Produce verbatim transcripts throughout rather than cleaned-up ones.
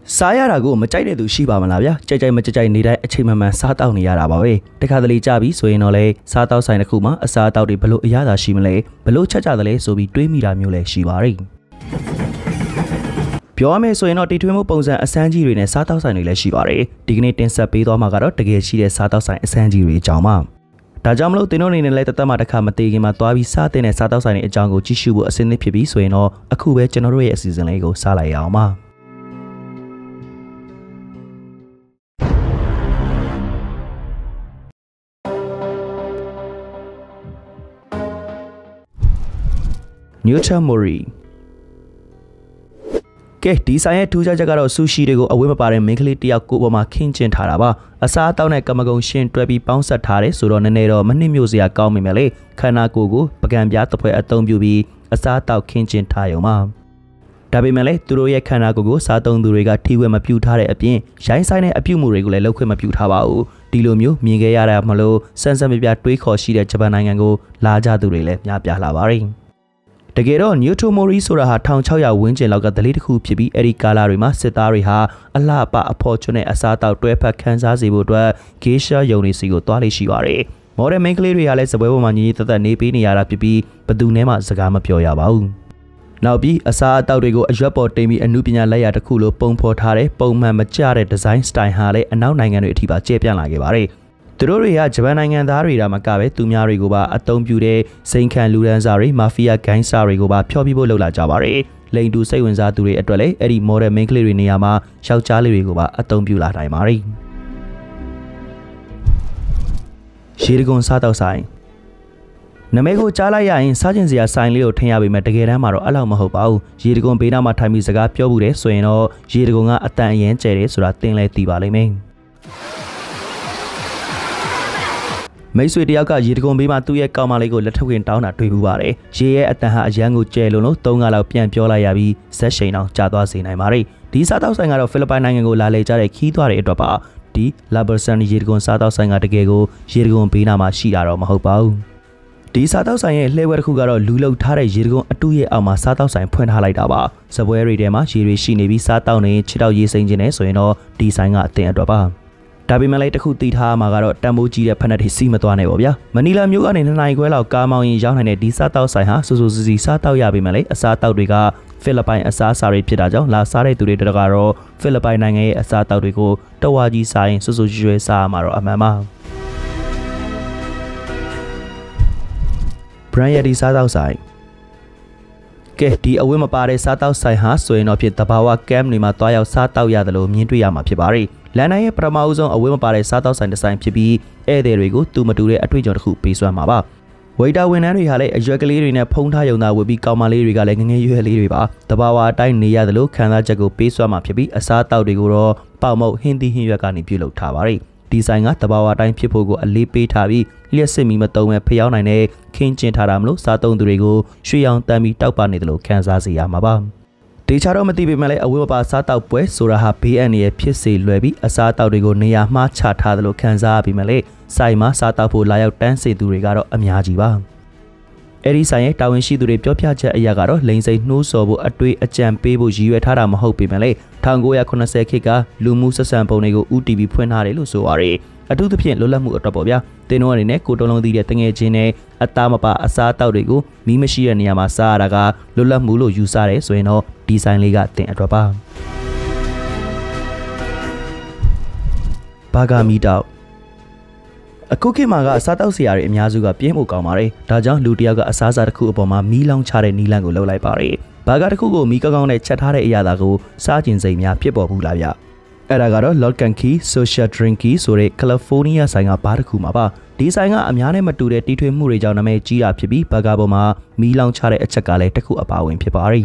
စားရတာကိုမကြိုက်တဲ့သူရှိပါမလားဗျာကြိုက်ကြိုက်မကြိုက်ကြိုက်နေတဲ့အချိန်မှန်မှန်စားတောက်နေရတာပါပဲတခါတလေကြပြီဆိုရင်တော့လေစားတောက်ဆိုင်တစ်ခုမှာအစားအသောက်တွေဘလို့အရသာရှိမလဲဘလို့ချက်ကြတယ်လဲဆိုပြီးတွေးမိတာမျိုးလည်းရှိပါတယ်ပြောရမယ်ဆိုရင်တော့တီထွေးမှုပုံစံအစမ်းကြီးတွေနဲ့စားတောက်ဆိုင်တွေလည်းရှိပါတယ်ဒီကနေ့တင်ဆက်ပေးသွားမှာကတော့တကယ်ရှိတဲ့စားတောက်ဆိုင်အစမ်းကြီးတွေအကြောင်းပါဒါကြောင့်မလို့တင်တို့အနေနဲ့လည်းတသက်မှတစ်ခါမသေးခင်မှာသွားပြီးစားတဲ့စားတောက်ဆိုင်တွေအကြောင်းကိုကြည့်ရှုဖို့အစင်းသစ်ဖြစ်ပြီးဆိုရင်တော့အခုပဲကျွန်တော်တို့ရဲ့အစီအစဉ်လေးကိုစလိုက်ရအောင်ပါNewton Mori ကဲဒီဆိုင်ရဲ့ထူးခြားချက်ကတော့ဆူရှီတွေကိုအဝတ်မပါတဲ့မိန်းကလေးတယောက်ကိုပေါ်မှာခင်းကျင်းထားတာပါအစားအသောက်နဲ့ကမကုံရှင်းတွဲပြီးပေါင်းဆက်ထားတယ်ဆိုတော့နည်းနည်းတော့မနှိမ့်မြို့စရာကောင်းမိမယ်လေခန္ဓာကိုယ်ကိုပကံပြားတစ်ဖွဲအသုံးပြုပြီးအစားအသောက်ခင်းကျင်းထားရုံပါဒါပေမဲ့လည်းသူတို့ရဲ့ခန္ဓာကိုယ်ကိုစားသုံးသူတွေကထိဝဲမပြုထားတဲ့အပြင်ရိုင်းဆိုင်တဲ့အပြုမှုတွေကိုလည်းလုပ်ခွင့်မပြုထားပါဘူးဒီလိုမျိုးမြင်ခဲ့ရတာမလို့စမ်းစမ်းပြပြတွေးခေါ်ရှိတဲ့ဂျပန်နိုင်ငံကိုလာကြသူတွေလည်းများပြားလာပါတယ်တကယ်တော့ Newton Mori ဆိုတာဟာတစ်ခြောက်ရာဝန်းကျင်လောက်ကဒလေးတစ်ခုဖြစ်ပြီးအဲ့ဒီကာလာတွေမှာစစ်သားတွေဟာအလှပအဖော်ချွန်းတဲ့အစားအသောက်တွဲဖက်ခန်းစားစေဖို့အတွက်ဂေးရှာယုံနေစီကိုတွားလေးရှိပါတယ်။မော်ဒယ်မိန်းကလေးတွေကလည်းစပွဲပေါ်မှာညီညီတက်တက်နေပေးနေရတာဖြစ်ပြီးဘသူနဲ့မှစကားမပြောရပါဘူး။နောက်ပြီးအစားအသောက်တွေကိုအရွက်ပေါ်တင်ပြီးအနုပညာလက်ရာတစ်ခုလိုပုံဖော်ထားတဲ့ပုံမှန်မကျတဲ့ဒီဇိုင်းစတိုင်ဟာလည်းအနောက်နိုင်ငံတွေအထိပါကျယ်ပြန့်လာခဲ့ပါတယ်။သူတို့တွေကဂျပန်နိုင်ငံသားတွေဒါမှကပဲသူများတွေကိုပါအသုံးပြုတဲ့စိန်ခံလူဒန်းစားတွေမာဖီးယားဂိုင်းစားတွေကိုပါဖျော်ပြဖို့လုပ်လာကြပါတယ်။လိန်တူစိတ်ဝင်စားသူတွေအတွက်လည်းအဲ့ဒီမော်ဒယ်မိန်းကလေးတွေနေရာမှာယောက်ျားလေးတွေကိုပါအသုံးပြုလာနိုင်ပါတယ်။ရေတကွန်စားတောက်ဆိုင်နမဲကိုကြားလိုက်ရရင်စားကျင်စရာဆိုင်လေးကိုထင်ရပေမဲ့တကယ်တမ်းမှာတော့အဲ့လောက်မဟုတ်ပါဘူး။ရေတကွန်ဘေးနားမှာထိုင်ပြီးစကားပြောဘူးတယ်ဆိုရင်တော့ရေတကွန်ကအတန်အရင်ကျဲတယ်ဆိုတာသင်လည်းသိပါလိမ့်မယ်။မိတ်ဆွေတယောက်ကရေတကွန်ဘေးမှာသူ့ရဲ့ကောင်မလေးကိုလက်ထပ်ဝင်တောင်းတာတွေ့ဘူးပါတယ်။ရေရဲ့အတန်ဟာအရန်ကိုကျဲလုံးလို့သုံးခါလောက်ပြန်ပြောလိုက်ရပြီးဇက်ရှိန်အောင်ကြာသွားစေနိုင်ပါတယ်။ဒီစားတောက်ဆိုင်ကတော့ဖိလစ်ပိုင်နိုင်ငံကိုလာလေကြတဲ့ခီးသွားတဲ့အတွက်ပါ။ဒီလာဘာဆန်ရေတကွန်စားတောက်ဆိုင်ကတကယ်ကိုရေတကွန်ဘေးနားမှာရှိတာတော့မဟုတ်ပါဘူး။ဒီစားတောက်ဆိုင်ရဲ့လှည့်ဝဲတစ်ခုကတော့လူလုံထားတဲ့ရေတကွန်အတူရဲ့အောက်မှာစားတောက်ဆိုင်ဖွင့်ထားလိုက်တာပါ။စပွဲတွေထဲမှာရေတွေရှိနေပြီးစားတောက်နေခြေထောက်ရေးစိမ့်ခြင်းနဲ့ဆိုရင်တော့ဒီဆိုင်ကအသင်အတွက်ပါဒါပေမဲ့လည်းတခုသိထားမှာကတော့တန်မိုးကြီးတဲ့ဖက်နက်တွေစီးမသွားနိုင်ပါဗျာမနီလာမြို့ကနေနှစ်နိုင်ခွဲလောက်ကားမောင်းရင်ရောက်နိုင်တဲ့ဒီစားတောက်ဆိုင်ဟာစူစူစီစီစားတောက်ရပေမဲ့လည်းအစားတောက်တွေကဖိလစ်ပိုင်အစားအစာတွေဖြစ်တာကြောင့်လာစားတဲ့သူတွေတကတော့ဖိလစ်ပိုင်နိုင်ငံရဲ့အစားတောက်တွေကိုတဝါကြီးစားရင်စူစူရွရွစားမှာတော့အမှန်ပါဘရန်ယဒီစားတောက်ဆိုင်ကဲဒီအဝတ်မပါတဲ့စားတောက်ဆိုင်ဟာဆိုရင်တော့ဖြစ်တဘာဝကမ်တွေမှာတွားရောက်စားတောက်ရတယ်လို့မြင်တွေ့ရမှာဖြစ်ပါတယ်လန်နိုင်ရဲ့ပထမဦးဆုံးအဝတ်မပါတဲ့စားတောက်ဆိုင်ဒီဇိုင်းဖြစ်ပြီးဧည့်သည်တွေကိုသူမတူတဲ့အတွေ့အကြုံတစ်ခုပေးစွမ်းမှာပါဝေတာဝန်ထမ်းတွေဟာလည်းအရွက်ကလေးတွေနဲ့ဖုံးထားရုံသာဝတ်ပြီးကောင်မလေးတွေကလည်းငငယ်ရွယ်လေးတွေပါတဘာဝအတိုင်းနေရတယ်လို့ခံစားချက်ကိုပေးစွမ်းမှာဖြစ်ပြီးအစားတောက်တွေကိုတော့ပေါမုတ်ဟင်းသီးဟင်းရွက်ကနေပြုလုပ်ထားပါတယ်ဒီဇိုင်းကတဘာဝအတိုင်းဖြစ်ဖို့ကိုအလေးပေးထားပြီးလျှက်စစ်မီမတုံးမဲ့ဖျောင်းနိုင်တဲ့ခင်းကျင်းထားတာမလို့စားသုံးသူတွေကိုရွှေရောင်တမ်းပြီးတောက်ပနေတယ်လို့ခံစားစေရမှာပါတေချာတော့မသိပေမဲ့လည်းအဝတ်မပါစားတောက်ပွဲဆိုတာဟာဘေးအန္တရာယ်ဖြစ်စေလွယ်ပြီးအစားတောက်တွေကိုနေရာမှားချထားတယ်လို့ခံစားရပေမဲ့လည်းဆိုင်မှာစားတောက်ဖို့လာရောက်တန်းစေသူတွေကတော့အများကြီးပါအဲ့ဒီဆိုင်ရဲ့တာဝန်ရှိသူတွေပြောပြချက်အရာကတော့လိန်စိန်နှိုးဆော်ဖို့အတွေ့အကြံပေးဖို့ရည်ရွယ်ထားတာမဟုတ်ပေမဲ့လည်း၁၉၇၀ခေတ်ကလူမှုဆက်ဆံပုံတွေကို U T V ဖွင့်ထားတယ်လို့ဆိုရတယ်အထူးသဖြင့်လွတ်လပ်မှုအတွက်ပေါ့ဗျာတင်းတို့အနေနဲ့ကိုတုံးလုံးသီးတဲ့တငယ်ချင်းနဲ့အသားမပါအစားတောက်တွေကိုမီးမရှိတဲ့နေရာမှာစားရတာကလွတ်လပ်မှုလို့ယူဆတယ်ဆိုရင်တော့ဒီဇိုင်းလေးကတင်အတွက်ပါဘာဂါမီတောက်အခုခေတ်မှာကအစားတောက်စရာတွေအများစုကပြင်းဖို့ကောင်းပါတယ်ဒါကြောင့်လူတယောက်ကအစားအစာတစ်ခုအပေါ်မှာမီးလောင်ချတဲ့နီလန်းကိုလှုပ်လိုက်ပါတယ်ဘာဂါတစ်ခုကိုမီးကောင်းကောင်းနဲ့ချက်ထားတဲ့အရာကိုစားကျင်စိတ်များဖြစ်ပေါ်ဘူးလားဗျအဲ့ဒါကတော့ Lord Kanki Social Drinky ဆိုတဲ့ California ဆိုင်ကဘားတစ်ခုမှာပါဒီဆိုင်ကအများနဲ့မတူတဲ့တီထွေမှုတွေကြောင့်နာမည်ကြီးတာဖြစ်ပြီးဘဂါပေါ်မှာမီးလောင်ချတဲ့အချက်ကလည်းတစ်ခုအပါဝင်ဖြစ်ပါတယ်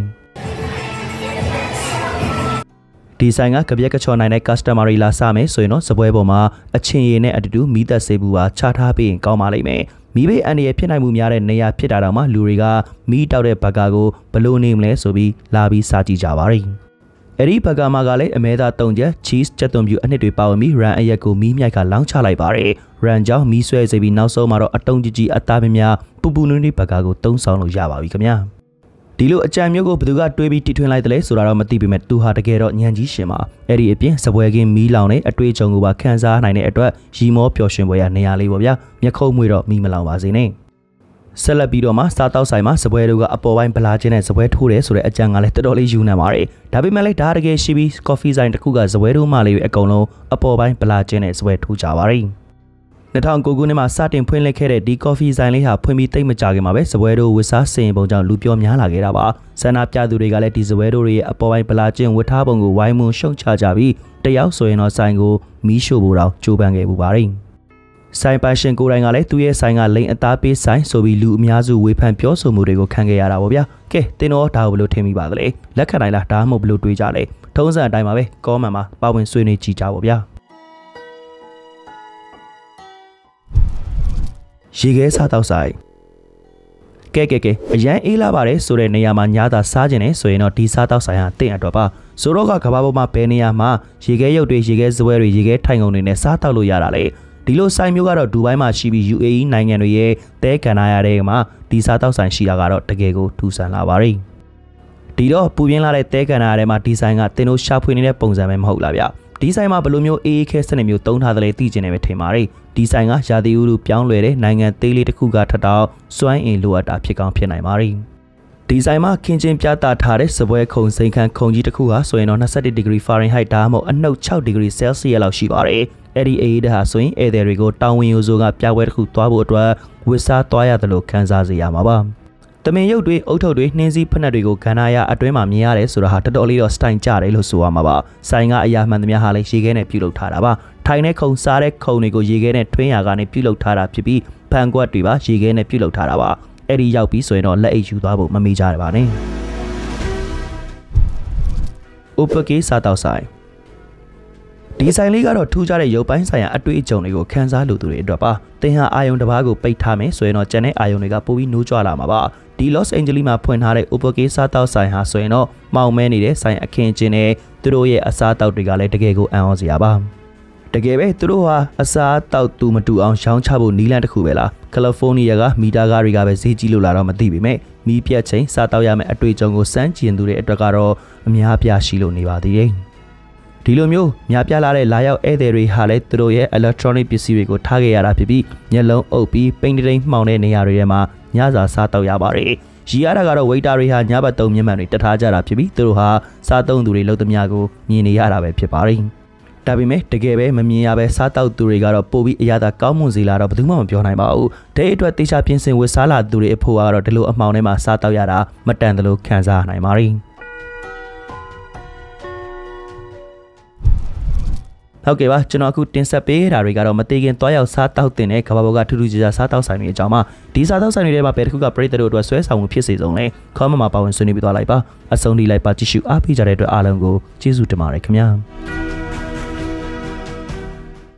ဒီဆိုင်ကကပြက်ကချော်နိုင်တဲ့ customer တွေလာစားမယ်ဆိုရင်တော့စပွဲပေါ်မှာအချင်းရည်နဲ့အတူတူမီးသက်စေဘူးပါချထားပြီးရင်ကောင်းပါလိမ့်မယ်မီးဘေးအန္တရာယ်ဖြစ်နိုင်မှုများတဲ့နေရာဖြစ်တာတောင်မှလူတွေကမီးတောက်တဲ့ဘဂါကိုဘလို့နေမလဲဆိုပြီးလာပြီးစားကြည့်ကြပါလိမ့်အဲ့ဒီဘဂါမှာကလည်းအမဲသား၃ချက် cheese ချက်သွန်ပြူအနှစ်တွေပါဝင်ပြီး run အရက်ကိုမီးမြိုက်ကလောင်းချလိုက်ပါတယ် run ကြောင့်မီးဆွဲစေပြီးနောက်ဆုံးမှာတော့အတုံးကြီးကြီးအသားပြများပူပူနွေးနွေးဘဂါကိုသုံးဆောင်လို့ရပါပြီခင်ဗျာဒီလိုအကြံမျိုးကိုဘယ်သူကတွေးပြီးတီထွင်လိုက်တယ်လဲဆိုတာတော့မသိပေမဲ့သူဟာတကယ်တော့ညံကြီးရှင်ပါအဲ့ဒီအပြင်စပွဲကင်းမီးလောင်တဲ့အတွေ့အကြုံကိုပါခန်းစားနိုင်တဲ့အတွက်ရီမောပျော်ရွှင်ပွဲရနေရာလေးပေါ့ဗျာမျက်ခုံးမွေတော့မီးမလောင်ပါစေနဲ့ဆက်လက်ပြီးတော့မှစားတောက်ဆိုင်မှာစပွဲတို့ကအပေါ်ပိုင်းဗလာချင်းနဲ့စပွဲထိုးတယ်ဆိုတဲ့အကြံကလည်းတော်တော်လေးယူနေပါတယ်ဒါပေမဲ့လည်းဒါတကယ်ရှိပြီးကော်ဖီဆိုင်တစ်ခုကစပွဲတို့မှလေးအကုန်လုံးအပေါ်ပိုင်းဗလာချင်းနဲ့စပွဲထိုးကြပါတယ်၂၀၀၉ခုနှစ်မှာစတင်ဖွင့်လှစ်ခဲ့တဲ့ဒီကော်ဖီဆိုင်လေးဟာဖွင့်ပြီးတိတ်မကြခင်မှာပဲစပွဲတို့ဝစ်စားစင်ပုံကြောင့်လူပြောများလာခဲ့တာပါဆန္ဒပြသူတွေကလည်းဒီစပွဲတို့ရဲ့အပေါ်ပိုင်းဗလာချင်းဝစ်ထားပုံကိုဝိုင်းမွန်ရှုံချကြပြီးတယောက်ဆိုရင်တော့ဆိုင်ကိုမီးရှို့ဖို့တောင်ကြိုးပမ်းခဲ့ပူပါတယ်ဆိုင်ပိုင်ရှင်ကိုယ်တိုင်ကလည်းသူ့ရဲ့ဆိုင်ကလိန်အသားပေးဆိုင်ဆိုပြီးလူအများစုဝေဖန်ပြောဆိုမှုတွေကိုခံခဲ့ရတာပေါ့ဗျာကဲတင်တော့ဒါကိုဘယ်လိုထင်မိပါသလဲလက်ခံနိုင်လားဒါမှမဟုတ်ဘယ်လိုတွေးကြလဲထုံးစံအတိုင်းပါပဲကောမန်မှာပါဝင်ဆွေးနွေးကြည့်ကြပါဗျာရေခဲစားတောက်ဆိုင်ကဲကဲကဲအရန်အေးလာပါတယ်ဆိုတဲ့နေရာမှာညသာစားခြင်းနဲ့ဆိုရင်တော့ဒီစားတောက်ဆိုင်ဟာတင့်အတွက်ပါဆိုတော့ကကဘာပေါ်မှာဘယ်နေရာမှာရေခဲရုပ်တွေရေခဲစပွဲတွေရေခဲထိုင်ကုန်တွေနဲ့စားတောက်လို့ရတာလေဒီလိုဆိုင်မျိုးကတော့ဒူဘိုင်းမှာရှိပြီး ယူ အေ အီ နိုင်ငံတွေရဲ့တဲကန်နာရတဲ့မှာဒီစားတောက်ဆိုင်ရှိတာကတော့တကယ်ကိုထူဆန်းလာပါပြီဒီတော့ပူပြင်းလာတဲ့တဲကန်နာရတဲ့မှာဒီဆိုင်ကတင်တို့ရှာဖွေနေတဲ့ပုံစံပဲမဟုတ်လားဗျဒီဆိုင်မှာဘယ်လိုမျိုးအေးအေးခဲစနစ်မျိုးတုံးထားတယ်လဲသိကျင်နေပဲထင်ပါတယ်ဒီဆိုင်ကရာသီဥတုပြောင်းလဲတဲ့နိုင်ငံသေးလေးတစ်ခုကထထောင်စွမ်းအင်လိုအပ်တာဖြစ်ကောင်းဖြစ်နိုင်ပါတယ်ဒီဆိုင်မှာခင်းချင်းပြသထားတဲ့စပွဲခုံစိန်ခန့်ခုံကြီးတစ်ခုဟာဆိုရင်တော့၂၁ဒီဂရီဖာရင်ဟိုက်ဒါမှမဟုတ်အနှုတ်၆ဒီဂရီဆဲလ်စီယပ်လောက်ရှိပါတယ်အဲ့ဒီအေးဒါဟာဆိုရင်ဧည့်သည်တွေကိုတောင်ဝင်ရိုးစိုးကပြပွဲတစ်ခုသွားဖို့အတွက်ဝစ်စားသွားရတယ်လို့ခန်းစားစေရမှာပါတမင်ရုပ်တွေအုတ်ထုပ်တွေနှင်းစည်းဖက်နှက်တွေကိုခန္ဓာရအတွင်းမှာမြင်ရတယ်ဆိုတာဟာတော်တော်လေးတော့စတိုင်ကြတယ်လို့ဆိုရမှာပါဆိုင်ကအရာမှန်သမျှဟာလည်းရေခဲနဲ့ပြုလုပ်ထားတာပါထိုင်တဲ့ခုံစားတဲ့ခုံတွေကိုရေခဲနဲ့ထွင်းရာကနေပြုလုပ်ထားတာဖြစ်ပြီးဖန်ကွက်တွေပါရေခဲနဲ့ပြုလုပ်ထားတာပါအဲ့ဒီရောက်ပြီးဆိုရင်တော့လက်အိတ်ယူသွားဖို့မမေ့ကြရပါနဲ့ဥပကေစားတောက်ဆိုင်ဒီဆိုင်လေးကတော့ထူးခြားတဲ့ရုပ်ပိုင်းဆိုင်ရာအတွေ့အကြုံတွေကိုခန်းစားလိုသူတွေအတွက်ပါသင်ဟာအာယုံတစ်ပါးကိုပိတ်ထားမယ်ဆိုရင်တော့ကျန်တဲ့အာယုံတွေကပိုပြီးနိုးကြွလာမှာပါဒီ Los Angeles မှာဖွင့်ထားတဲ့ Upake စားတောက်ဆိုင်ဟာဆိုရင်တော့မောင်မဲနေတဲ့ဆိုင်အခင်းချင်းနဲ့သူတို့ရဲ့အစားအသောက်တွေကလည်းတကယ်ကိုအံ့ဩစရာပါတကယ်ပဲသူတို့ဟာအစားအသောက်တူမတူအောင်ရောင်းချဖို့နီးလန်းတစ်ခုပဲလားကယ်လီဖိုးနီးယားကမီတာကားတွေကပဲဈေးကြီးလို့လာတော့မသိပေမဲ့မီးပြတ်ချိန်စားတောက်ရမယ့်အတွေ့အကြုံကိုစမ်းကျင်သူတွေအတွက်ကတော့အများပြားရှိလို့နေပါသေးတယ်ဒီလိုမျိုးများပြားလာတဲ့လာရောက်ဧည့်သည်တွေဟာလည်းသူတို့ရဲ့ electronic ပစ္စည်းတွေကိုထားခဲ့ရတာဖြစ်ပြီးမျက်လုံးအုပ်ပြီးပိန်တိန်မှောင်တဲ့နေရာတွေထဲမှာညစာစားတောက်ရပါတယ်။ရီရတာကတော့ waiter တွေဟာညဘက်သုံးမျက်မှန်တွေတထားကြတာဖြစ်ပြီးသူတို့ဟာစားသုံးသူတွေလုပ်သမျှကိုမြင်နေရတာပဲဖြစ်ပါတယ်။ဒါပေမဲ့တကယ်ပဲမမြင်ရပဲစားတောက်သူတွေကတော့ပို့ပြီးအရသာကောင်းမွန်စေလာတော့ဘယ်သူမှမပြောနိုင်ပါဘူး။တဲ့အတွက်တေချာပြင်ဆင်ဝတ်စားလာသူတွေအဖို့ကတော့ဒီလိုအမှောင်ထဲမှာစားတောက်ရတာမတန်သလိုခံစားနိုင်ပါတယ်။ဟုတ်ကဲ့ပါကျွန်တော်အခုတင်ဆက်ပေးတာတွေကတော့မသေးခင်သွားရောက်စားတောက်တင်တဲ့ကဘာဘောကထူးထူးခြားခြားစားတောက်ဆိုင်တွေအကြောင်းပါဒီစားတောက်ဆိုင်တွေထဲမှာဘယ်တစ်ခုကပရိသတ်တို့အတွက်ဆွဲဆောင်မှုဖြစ်စေဆုံးလဲခေါင်းမမှာပါဝင်ဆွေးနွေးပြသွားလိုက်ပါအဆုံးထိလိုက်ပါကြည့်ရှုအားပေးကြတဲ့အတွက်အားလုံးကိုကျေးဇူးတင်ပါတယ်ခင်ဗျာ